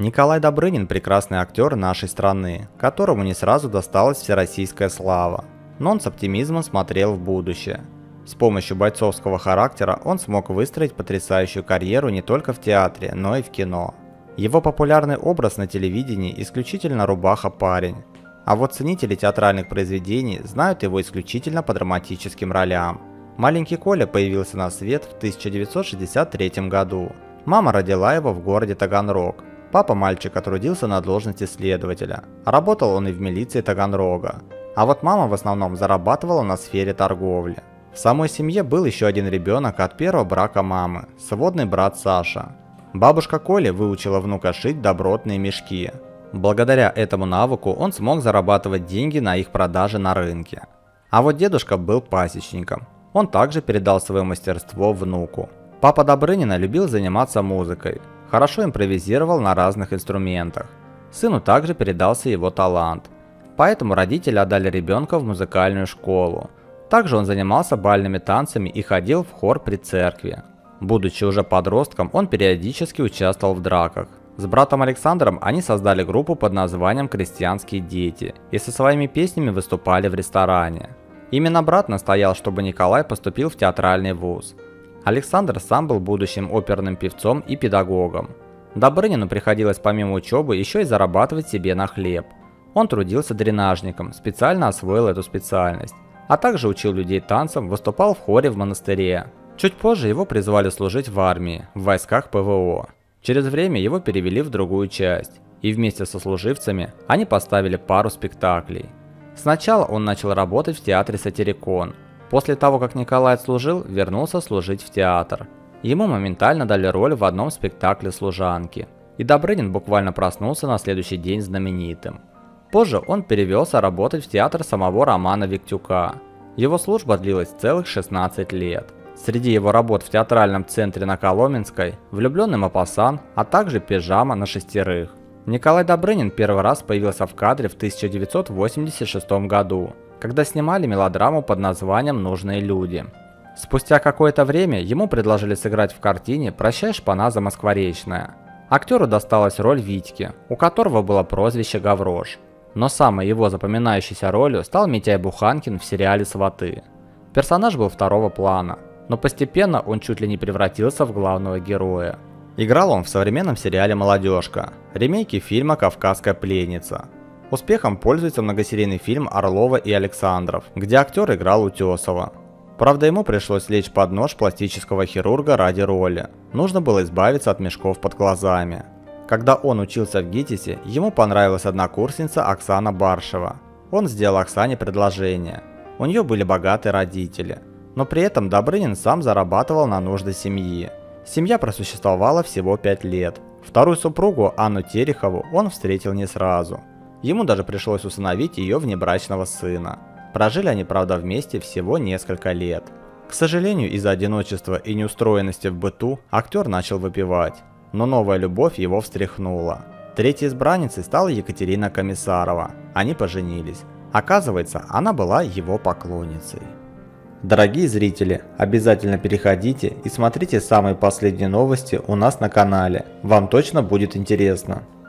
Николай Добрынин – прекрасный актер нашей страны, которому не сразу досталась всероссийская слава. Но он с оптимизмом смотрел в будущее. С помощью бойцовского характера он смог выстроить потрясающую карьеру не только в театре, но и в кино. Его популярный образ на телевидении исключительно рубаха-парень. А вот ценители театральных произведений знают его исключительно по драматическим ролям. Маленький Коля появился на свет в 1963 году. Мама родила его в городе Таганрог. Папа мальчика трудился на должности следователя. Работал он и в милиции Таганрога. А вот мама в основном зарабатывала на сфере торговли. В самой семье был еще один ребенок от первого брака мамы, сводный брат Саша. Бабушка Коли выучила внука шить добротные мешки. Благодаря этому навыку он смог зарабатывать деньги на их продаже на рынке. А вот дедушка был пасечником. Он также передал свое мастерство внуку. Папа Добрынина любил заниматься музыкой. Хорошо импровизировал на разных инструментах. Сыну также передался его талант. Поэтому родители отдали ребенка в музыкальную школу. Также он занимался бальными танцами и ходил в хор при церкви. Будучи уже подростком, он периодически участвовал в драках. С братом Александром они создали группу под названием «Крестьянские дети» и со своими песнями выступали в ресторане. Именно брат настоял, чтобы Николай поступил в театральный вуз. Александр сам был будущим оперным певцом и педагогом. Добрынину приходилось помимо учебы еще и зарабатывать себе на хлеб. Он трудился дренажником, специально освоил эту специальность, а также учил людей танцам, выступал в хоре в монастыре. Чуть позже его призвали служить в армии, в войсках ПВО. Через время его перевели в другую часть, и вместе со служивцами они поставили пару спектаклей. Сначала он начал работать в театре «Сатирикон». После того, как Николай отслужил, вернулся служить в театр. Ему моментально дали роль в одном спектакле «Служанки». И Добрынин буквально проснулся на следующий день знаменитым. Позже он перевелся работать в театр самого Романа Виктюка. Его служба длилась целых 16 лет. Среди его работ в театральном центре на Коломенской «Влюбленный Мопассан», а также «Пижама на шестерых». Николай Добрынин первый раз появился в кадре в 1986 году, когда снимали мелодраму под названием «Нужные люди». Спустя какое-то время ему предложили сыграть в картине «Прощай, шпана замоскворечная». Актеру досталась роль Витьки, у которого было прозвище Гаврош. Но самой его запоминающейся ролью стал Митяй Буханкин в сериале «Сваты». Персонаж был второго плана, но постепенно он чуть ли не превратился в главного героя. Играл он в современном сериале «Молодежка», ремейке фильма «Кавказская пленница». Успехом пользуется многосерийный фильм «Орлова и Александров», где актер играл Утесова. Правда, ему пришлось лечь под нож пластического хирурга ради роли. Нужно было избавиться от мешков под глазами. Когда он учился в ГИТИСе, ему понравилась однокурсница Оксана Баршева. Он сделал Оксане предложение. У нее были богатые родители. Но при этом Добрынин сам зарабатывал на нужды семьи. Семья просуществовала всего 5 лет. Вторую супругу, Анну Терехову, он встретил не сразу. Ему даже пришлось усыновить ее внебрачного сына. Прожили они, правда, вместе всего несколько лет. К сожалению, из-за одиночества и неустроенности в быту актер начал выпивать. Но новая любовь его встряхнула. Третьей избранницей стала Екатерина Комиссарова. Они поженились. Оказывается, она была его поклонницей. Дорогие зрители, обязательно переходите и смотрите самые последние новости у нас на канале. Вам точно будет интересно.